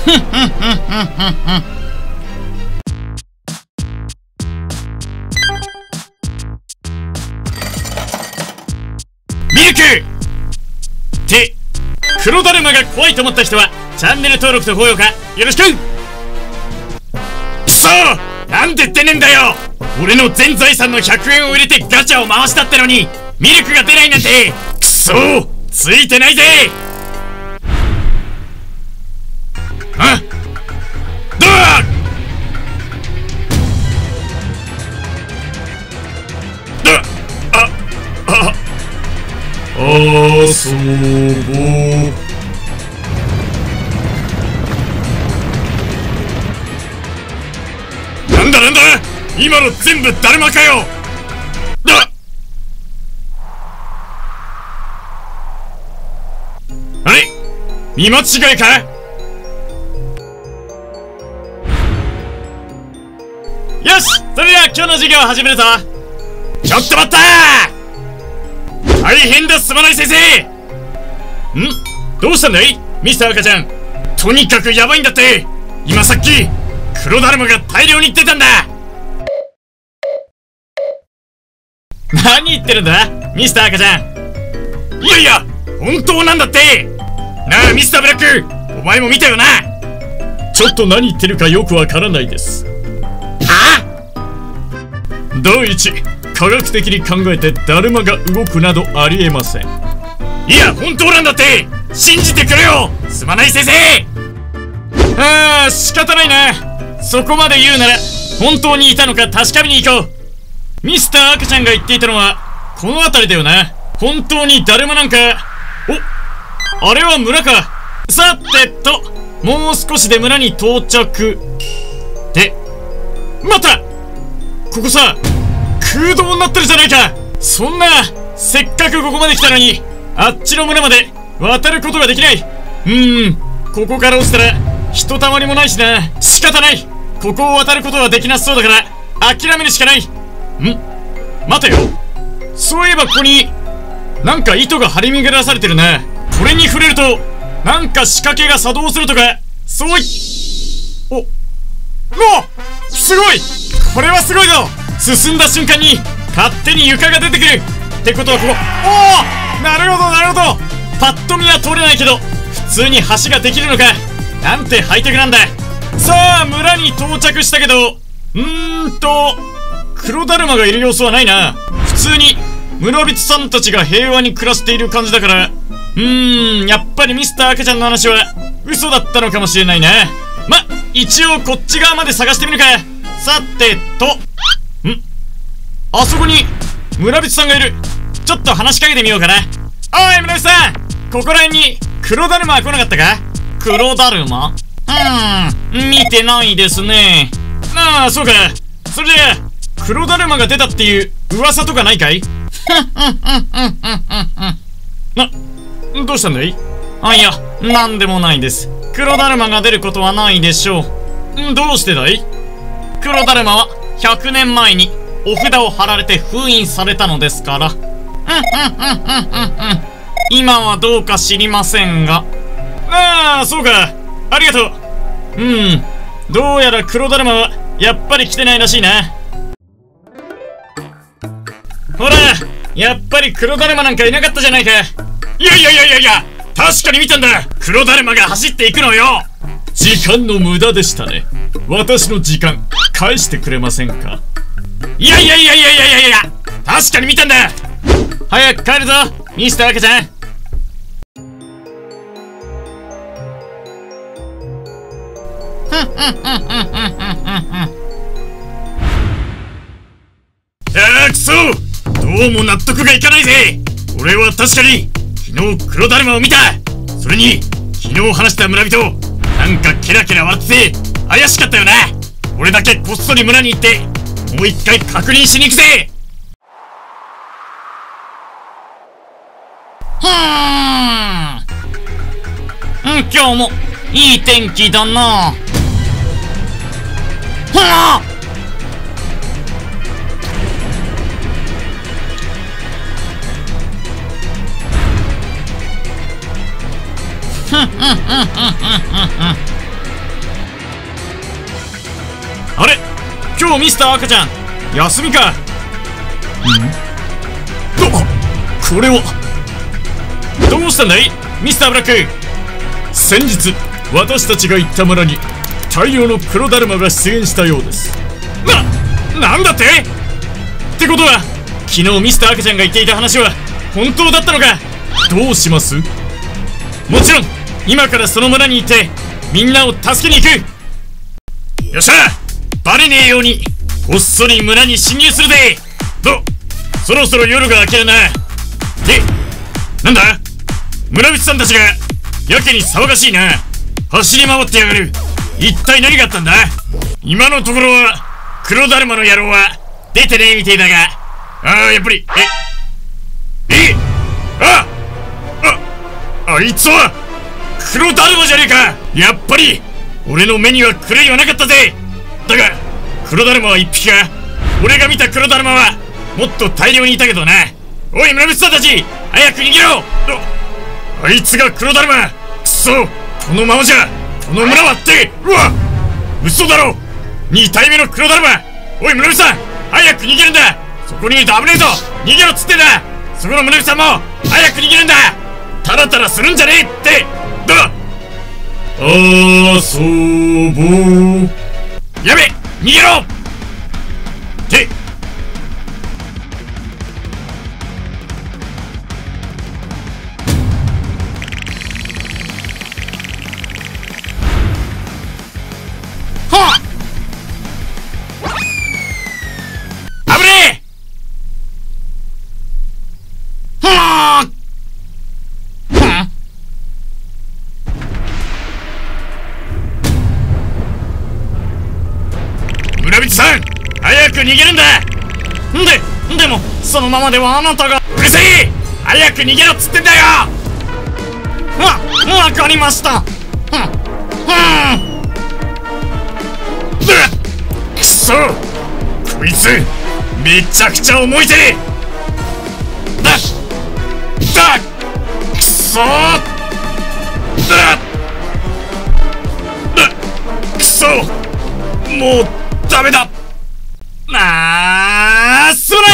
ミルクって黒だるまが怖いと思った人はチャンネル登録と高評価よろしく。くそー、なんで出ねえんだよ。俺の全財産の100円を入れてガチャを回したってのにミルクが出ないなんてくそー、ついてないぜ。あ、どう遊ぼう。なんだなんだ、今の全部だるまかよ。あれ、見間違いか。よし、それでは今日の授業を始めるぞ。ちょっと待ったー、大変だ、すまない先生。どうしたんだいミスター赤ちゃん。とにかくヤバいんだって。今さっき黒だるまが大量に出たんだ。何言ってるんだミスター赤ちゃん。いやいや、本当なんだって。なあミスターブラック、お前も見たよな。ちょっと何言ってるかよくわからないです。はあ、第一、科学的に考えてだるまが動くなどありえません。いや本当なんだって、信じてくれよ、すまない先生。ああ、仕方ないな。そこまで言うなら本当にいたのか確かめに行こう。ミスター赤ちゃんが言っていたのはこの辺りだよな。本当にだるまなんか。お、あれは村か。さてと、もう少しで村に到着で、待った、ここさ空洞になってるじゃないか。そんな、せっかくここまで来たのにあっちの村まで渡ることができない。ここから落ちたらひとたまりもないしな。仕方ない、ここを渡ることはできなさそうだから諦めるしかない。待てよ、そういえばここになんか糸が張り巡らされてるな。これに触れるとなんか仕掛けが作動するとか、そうい、お、すごい、これはすごいぞ。進んだ瞬間に勝手に床が出てくるってことはここ、おお、なるほどなるほど。パッと見は通れないけど普通に橋ができるのか。なんてハイテクなんだ。さあ村に到着したけど、黒だるまがいる様子はないな。普通に村人さんたちが平和に暮らしている感じだから、やっぱりミスター赤ちゃんの話は嘘だったのかもしれないな。ま、一応こっち側まで探してみるか。さてと、あそこに村人さんがいる。ちょっと話しかけてみようかな。おい村人さん、ここら辺に黒だるまは来なかったか。黒だるま、見てないですね。ああ、そうか。それじゃあ黒だるまが出たっていう噂とかないかい。どうしたんだい。あ、いや、なんでもないです。黒だるまが出ることはないでしょう。どうしてだい。黒だるまは100年前にお札を貼られて封印されたのですから。今はどうか知りませんが。ああ、そうか。ありがとう。どうやら黒だるまはやっぱり来てないらしいな。ほら、やっぱり黒だるまなんかいなかったじゃないか。いやいやいやいやいや、確かに見たんだ。黒だるまが走っていくのよ。時間の無駄でしたね。私の時間返してくれませんか。いやいやいやいやいやいやいや、確かに見たんだ。早く帰るぞミスター赤ちゃん。くそ、どうも納得がいかないぜ。俺は確かに昨日黒だるまを見た。それに昨日話した村人、なんかケラケラ笑ってて怪しかったよな。俺だけこっそり村に行ってもう一回確認しに行くぜ。今日もいい天気だな。 あれ、今日ミスター赤ちゃん休みか。これはどうしたんだいミスターブラック。先日私たちが行った村に大量の黒だるまが出現したようです。なんだってことは、昨日ミスター赤ちゃんが言っていた話は本当だったのか。どうします？もちろん今からその村に行ってみんなを助けに行く。よっしゃ、バレねえようにこっそり村に侵入するぜ。そろそろ夜が明けるな。で、なんだ村人さんたちがやけに騒がしいな。走り回ってやがる。一体何があったんだ。今のところは黒だるまの野郎は出てねえみてえだが、やっぱりあいつは黒だるまじゃねえか。やっぱり俺の目には狂いはなかったぜ。だが黒だるまは一匹か。俺が見た黒だるまはもっと大量にいたけどな。おい村人さんたち、早く逃げろ。あいつが黒だるま。くそ、このままじゃこの村はって。嘘だろ。2体目の黒だるま。おい村人さん、早く逃げるんだ。そこにいると危ねえぞ。逃げろっつってんだ。そこの村人さんも早く逃げるんだ。タラタラするんじゃねえって。遊ぼう。やべ、逃げろって村人さん、早く逃げるんだ。でもそのままではあなたが。うるせえ、早く逃げろっつってんだよ。わかりました。くそ、こいつめちゃくちゃ重いぜ。くそくそ、もうダメだ。すまない。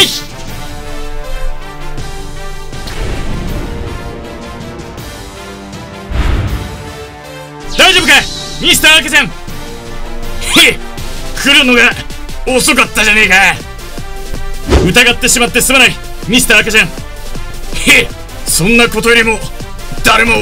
大丈夫かミスター赤ちゃん。来るのが遅かったじゃねえか。疑ってしまってすまないミスター赤ちゃん。そんなことよりも誰も。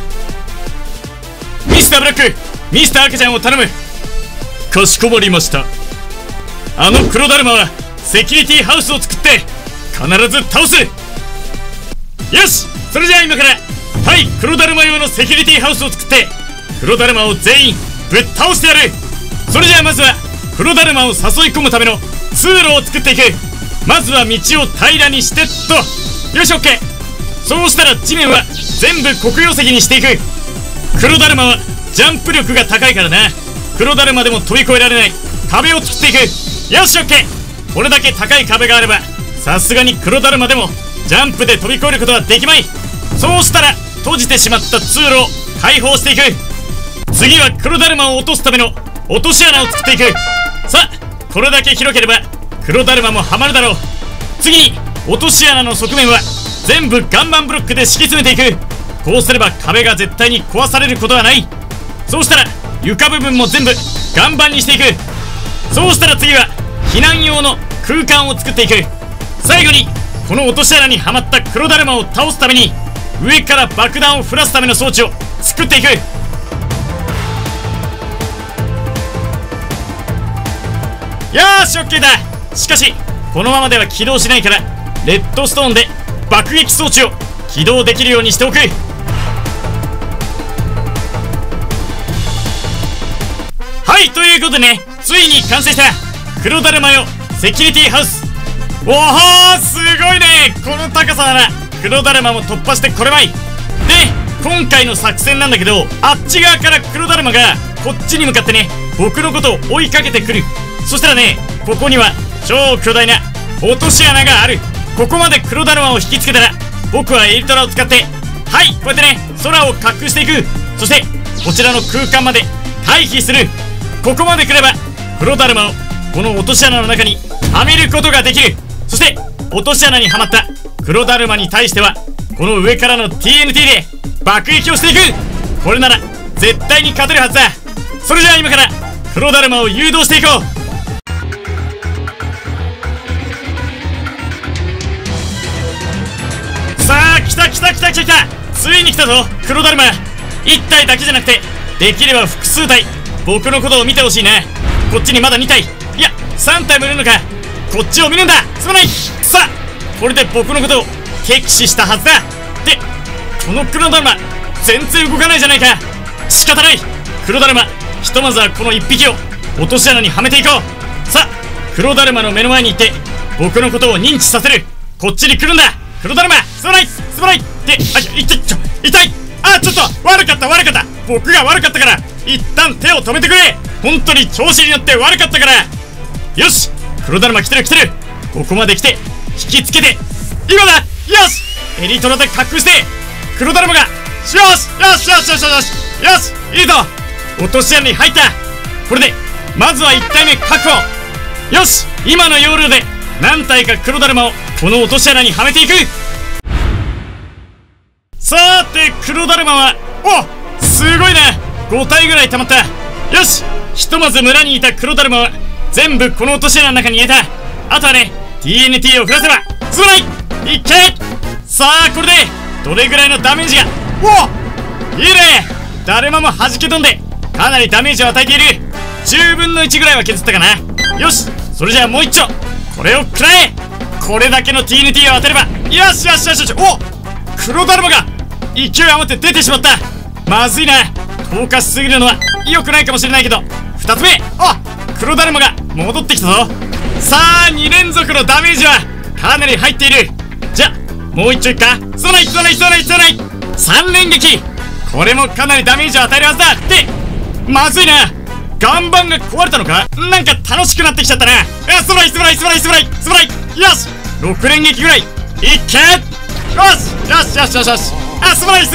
ミスターブラック、ミスター赤ちゃんを頼む。かしこまりました。あの黒だるまはセキュリティハウスを作って必ず倒す。よし、それじゃあ今から対黒だるま用のセキュリティハウスを作って黒だるまを全員ぶっ倒してやる。それじゃあまずは黒だるまを誘い込むための通路を作っていく。まずは道を平らにしてっと。よし、オッケー。そうしたら地面は全部黒曜石にしていく。黒だるまはジャンプ力が高いからな。黒だるまでも飛び越えられない壁を作っていく。よし、オッケー。これだけ高い壁があればさすがに黒だるまでもジャンプで飛び越えることはできまい。そうしたら閉じてしまった通路を開放していく。次は黒だるまを落とすための落とし穴を作っていく。さあ、これだけ広ければ黒だるまもはまるだろう。次に落とし穴の側面は全部岩盤ブロックで敷き詰めていく。こうすれば壁が絶対に壊されることはない。そうしたら床部分も全部岩盤にしていく。そうしたら次は避難用の空間を作っていく。最後にこの落とし穴にはまった黒だるまを倒すために上から爆弾を降らすための装置を作っていく。よーし、オッケーだ。しかしこのままでは起動しないからレッドストーンで爆撃装置を起動できるようにしておく。はい、ということでね、ついに完成した黒だるま用セキュリティハウス。おお、すごいね。この高さなら黒だるまも突破してこれまい。で、今回の作戦なんだけど、あっち側から黒だるまがこっちに向かってね、僕のことを追いかけてくる。そしたらね、ここには超巨大な落とし穴がある。ここまで黒だるまを引きつけたら僕はエリトラを使って、はい、こうやってね、空を滑空していく。そしてこちらの空間まで退避する。ここまで来れば黒だるまをこの落とし穴の中にはめることができる。そして落とし穴にはまった黒だるまに対してはこの上からの TNT で爆撃をしていく。これなら絶対に勝てるはずだ。それじゃあ今から黒だるまを誘導していこう。さあ来た来た来た来た来た。ついに来たぞ黒だるま。1体だけじゃなくてできれば複数体僕のことを見てほしいな。こっちにまだ2体、いや3体もいるのか。こっちを見るんだ。すまない。さあこれで僕のことを敵視したはずだ。でこの黒だるま全然動かないじゃないか。仕方ない。黒だるまひとまずはこの1匹を落とし穴にはめていこう。さあ黒だるまの目の前に行って僕のことを認知させる。こっちに来るんだ黒だるま。すまないすまない。で痛い。あちょっと悪かった僕が悪かったから一旦手を止めてくれ。本当に調子に乗って悪かったから。よし黒だるま来てる。ここまで来て引きつけて今だ。よしエリートラで隠して黒だるまがよしいいぞ。落とし穴に入った。これでまずは1体目確保。よし今の要領で何体か黒だるまをこの落とし穴にはめていく。さて黒だるまはすごいな5体ぐらい溜まった。よしひとまず村にいた黒だるまは全部この落とし穴の中に入れた。あとはね TNT を降らせばすまない。いけ。さあこれでどれぐらいのダメージが。いいね。だるまも弾け飛んでかなりダメージを与えている。10分の1ぐらいは削ったかな。よしそれじゃあもう一丁これを食らえ。これだけの TNT を当てればよし。黒だるまが勢い余って出てしまった。まずいな。投下しすぎるのは良くないかもしれないけど2つ目黒だるまが戻ってきたぞ。さあ2連続のダメージはかなり入っている。じゃあもう一丁いっか。3連撃。これもかなりダメージを与えるはずだ。ってまずいな。岩盤が壊れたのか。なんか楽しくなってきちゃったな。すばらい。よし6連撃ぐらいいっけ。よしすばらい。く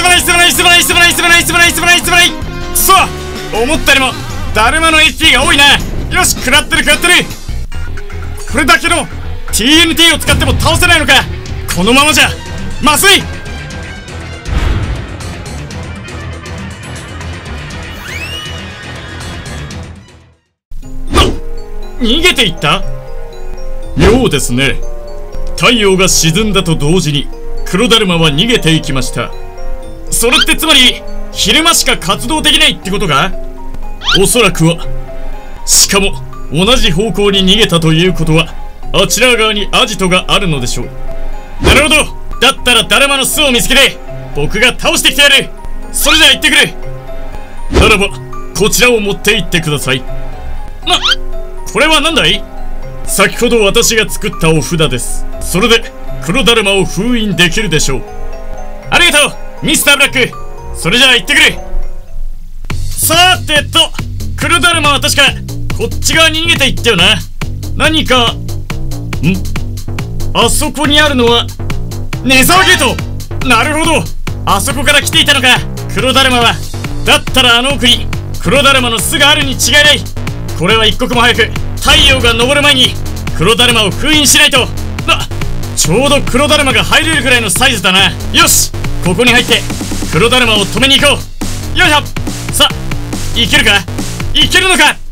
そ思ったよりもだるまの HP が多いな。よし食らってる。これだけの TNT を使っても倒せないのか。このままじゃまずい。逃げていったようですね。太陽が沈んだと同時に黒だるまは逃げていきました。それってつまり昼間しか活動できないってことか。おそらくは。しかも同じ方向に逃げたということはあちら側にアジトがあるのでしょう。なるほど。だったらだるまの巣を見つけて僕が倒してきてやる。それじゃあ行ってくる。ならばこちらを持って行ってください。これは何だい。先ほど私が作ったお札です。それで黒だるまを封印できるでしょう。ありがとうミスターブラック。それじゃあ行ってくる。さてと黒だるまは確かこっち側に逃げていったよな。何かあそこにあるのはネザーゲート。なるほどあそこから来ていたのか黒だるまは。だったらあの奥に黒だるまの巣があるに違いない。これは一刻も早く太陽が昇る前に黒だるまを封印しないと。ちょうど黒だるまが入れるぐらいのサイズだな。よしここに入って黒だるまを止めに行こう。よいしょ。さあいけるか。いけるのか。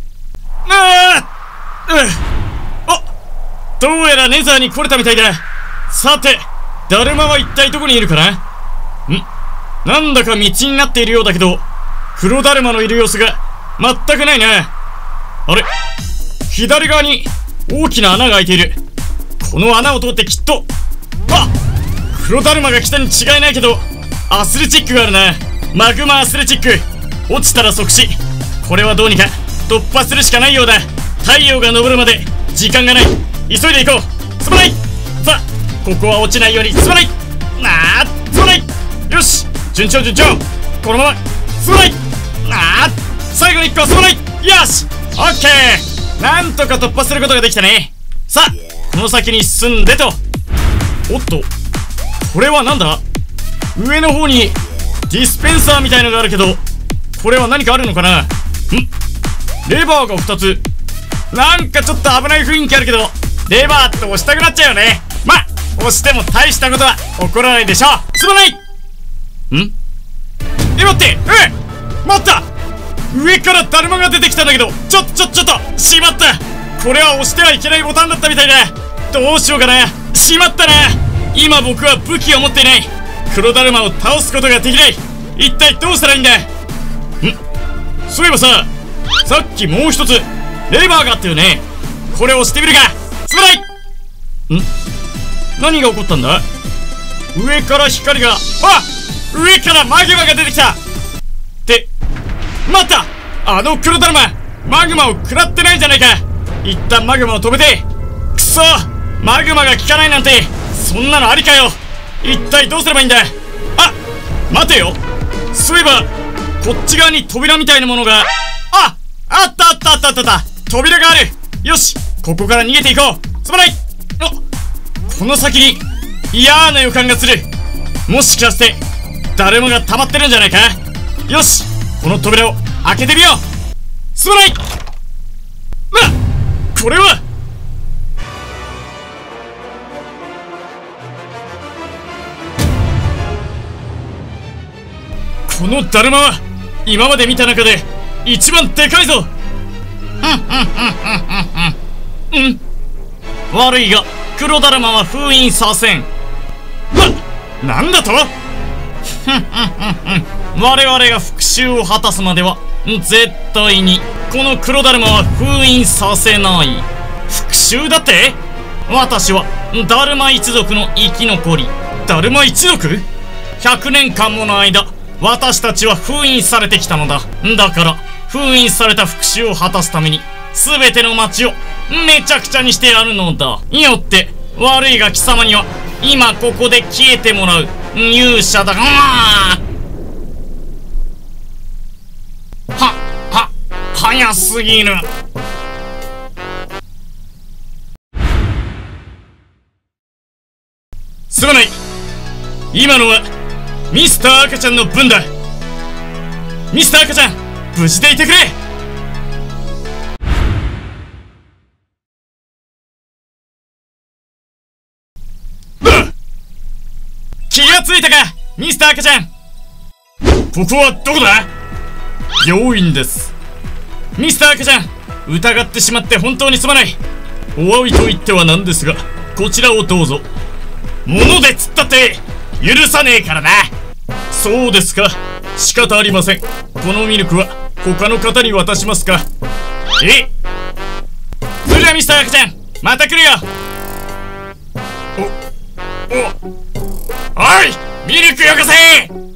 どうやらネザーに来れたみたいだ。さてだるまは一体どこにいるかな。なんだか道になっているようだけど黒だるまのいる様子が全くないな。あれ左側に大きな穴が開いている。この穴を通ってきっと黒だるまが来たに違いないけどアスレチックがあるな。マグマアスレチック。落ちたら即死。これはどうにか突破するしかないようだ。太陽が昇るまで時間がない。急いで行こう。すまない。さあここは落ちないように。すまない。すまない。よし順調。このまますまない。最後の1個はすまない。よしオッケー。なんとか突破することができたね。さあこの先に進んでと。おっとこれはなんだ。上の方にディスペンサーみたいのがあるけどこれは何かあるのかな。レバーが2つ。 なんかちょっと危ない雰囲気あるけど、レバーって押したくなっちゃうよね。まあ押しても大したことは起こらないでしょ。すまない。待って、待った。上からだるまが出てきたんだけど、ちょっとしまった。これは押してはいけないボタンだったみたいだ。どうしようかな。しまったな。今僕は武器を持っていない。黒だるまを倒すことができない。一体どうしたらいいんだ。そういえばさっきもう一つレバーがあったよね。これを押してみるか。すまない。何が起こったんだ。上から光が、上からマグマが出てきた。って待った。あの黒だるまマグマを食らってないじゃないか。一旦マグマを止めて。くそ、マグマが効かないなんて、そんなのありかよ。一体どうすればいいんだ。待てよ。そういえばこっち側に扉みたいなものが、あった。扉がある。よし、ここから逃げていこう。すまない。この先に嫌な予感がする。もしかしてだるまが溜まってるんじゃないか。よし、この扉を開けてみよう。すまない。これはこのだるまは今まで見た中で一番でかいぞ。悪いが黒だるまは封印させん。なんだと。我々が復讐を果たすまでは絶対にこの黒だるまは封印させない。復讐だって。私はだるま一族の生き残り。だるま一族。100年間もの間私たちは封印されてきたのだ。だから封印された復讐を果たすために全ての町をめちゃくちゃにしてやるのだ。よって悪いが貴様には今ここで消えてもらう。勇者だ。早すぎる。すまない。今のはミスター赤ちゃんの分だ。ミスター赤ちゃん、無事でいてくれ。気がついたか、ミスター赤ちゃん。ここはどこだ。病院です。ミスター赤ちゃん、疑ってしまって本当にすまない。お詫びと言ってはなんですが、こちらをどうぞ。物で釣ったって許さねえからな。そうですか、仕方ありません。このミルクは他の方に渡しますか。それじゃあミスター赤ちゃん、また来るよ。おい、ミルクよこせ。